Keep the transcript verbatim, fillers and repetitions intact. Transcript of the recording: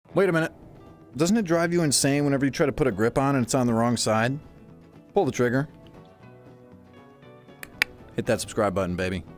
Wait a minute. Doesn't it drive you insane whenever you try to put a grip on and it's on the wrong side? Pull the trigger. Hit that subscribe button, baby.